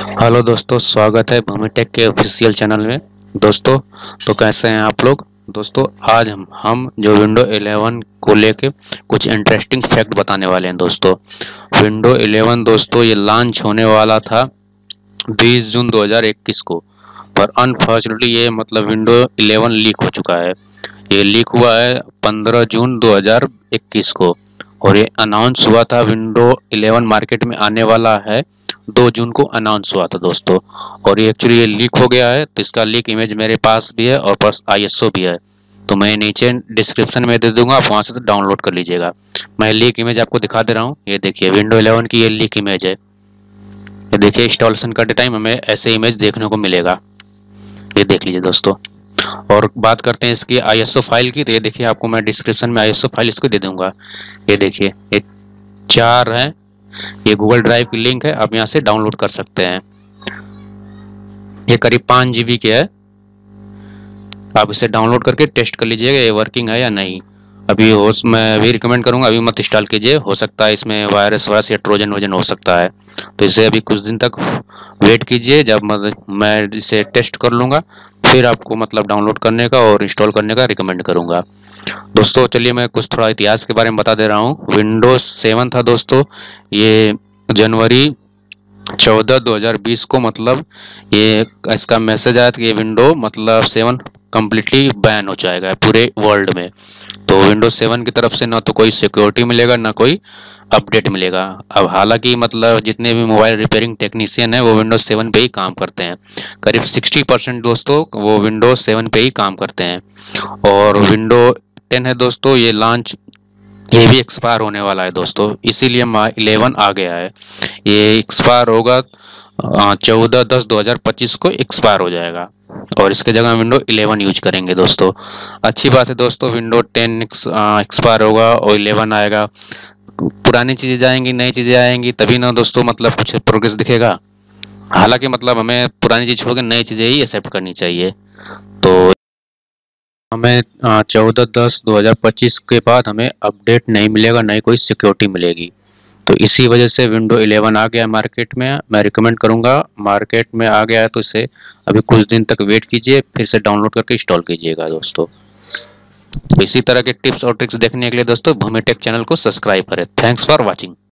Hello दोस्तों, स्वागत है भूमिटेक के ऑफिशियल चैनल में। दोस्तों, तो कैसे हैं आप लोग। दोस्तों, आज हम जो विंडो 11 को लेके कुछ इंटरेस्टिंग फैक्ट बताने वाले हैं। दोस्तों, विंडो 11 दोस्तों ये लॉन्च होने वाला था 20 जून 2021 को, पर अनफॉर्चुनेटली ये मतलब विंडो 11 लीक हो चुका है। ये लीक हुआ है 15 जून 2021 को, और ये अनाउंस हुआ था विंडो 11 मार्केट में आने वाला है 2 जून को अनाउंस हुआ था दोस्तों। और ये एक्चुअली ये लीक हो गया है, तो इसका लीक इमेज मेरे पास भी है और प्लस ISO भी है, तो मैं नीचे डिस्क्रिप्शन में दे दूंगा, आप वहां से तो डाउनलोड कर लीजिएगा। मैं लीक इमेज आपको दिखा दे रहा हूँ। ये देखिए विंडो 11 की ये लीक इमेज है। ये देखिए इंस्टॉलेशन करते टाइम हमें ऐसे इमेज देखने को मिलेगा। ये देख लीजिए दोस्तों। और बात करते हैं इसकी ISO फाइल की, तो ये देखिए आपको मैं डिस्क्रिप्शन में ISO फाइल इसको दे दूंगा। ये देखिए ये 4 है, ये गूगल ड्राइव की लिंक है, आप यहाँ से डाउनलोड कर सकते हैं। ये करीब 5 GB के है। आप इसे डाउनलोड करके टेस्ट कर लीजिएगा ये वर्किंग है या नहीं। अभी हो मैं अभी रिकमेंड करूंगा अभी मत इंस्टॉल कीजिए, हो सकता है इसमें वायरस वायरस या ट्रोजन वोजन हो सकता है। तो इसे अभी कुछ दिन तक वेट कीजिए, जब मैं इसे टेस्ट कर लूँगा फिर आपको मतलब डाउनलोड करने का और इंस्टॉल करने का रिकमेंड करूँगा। दोस्तों चलिए मैं कुछ थोड़ा इतिहास के बारे में बता दे रहा हूँ। विंडोज 7 था दोस्तों, ये जनवरी 14 2020 को मतलब ये इसका मैसेज आया था कि ये विंडो मतलब 7 कम्प्लीटली बैन हो जाएगा पूरे वर्ल्ड में। तो विंडोज 7 की तरफ से ना तो कोई सिक्योरिटी मिलेगा ना कोई अपडेट मिलेगा। अब हालांकि मतलब जितने भी मोबाइल रिपेयरिंग टेक्नीशियन हैं वो विंडोज 7 पे ही काम करते हैं। करीब 60% दोस्तों वो विंडोज 7 पे ही काम करते हैं। और विंडो 10 है दोस्तों, ये लॉन्च ये भी एक्सपायर होने वाला है दोस्तों, इसीलिए 11 आ गया है। ये एक्सपायर होगा 14/10/2025 को एक्सपायर हो जाएगा, और इसके जगह विंडो 11 यूज करेंगे दोस्तों। अच्छी बात है दोस्तों, विंडो 10 एक्सपायर होगा और 11 आएगा। पुरानी चीज़ें जाएंगी, नई चीज़ें आएंगी, तभी ना दोस्तों मतलब कुछ प्रोग्रेस दिखेगा। हालांकि मतलब हमें पुरानी चीज़ छोड़ के नई चीज़ें ही एक्सेप्ट करनी चाहिए। तो हमें 14/10/2025 के बाद हमें अपडेट नहीं मिलेगा, नहीं कोई सिक्योरिटी मिलेगी। तो इसी वजह से विंडो 11 आ गया मार्केट में। मैं रिकमेंड करूंगा, मार्केट में आ गया है तो इसे अभी कुछ दिन तक वेट कीजिए, फिर से डाउनलोड करके इंस्टॉल कीजिएगा दोस्तों। इसी तरह के टिप्स और ट्रिक्स देखने के लिए दोस्तों भूमिटेक चैनल को सब्सक्राइब करें। Thanks for watching.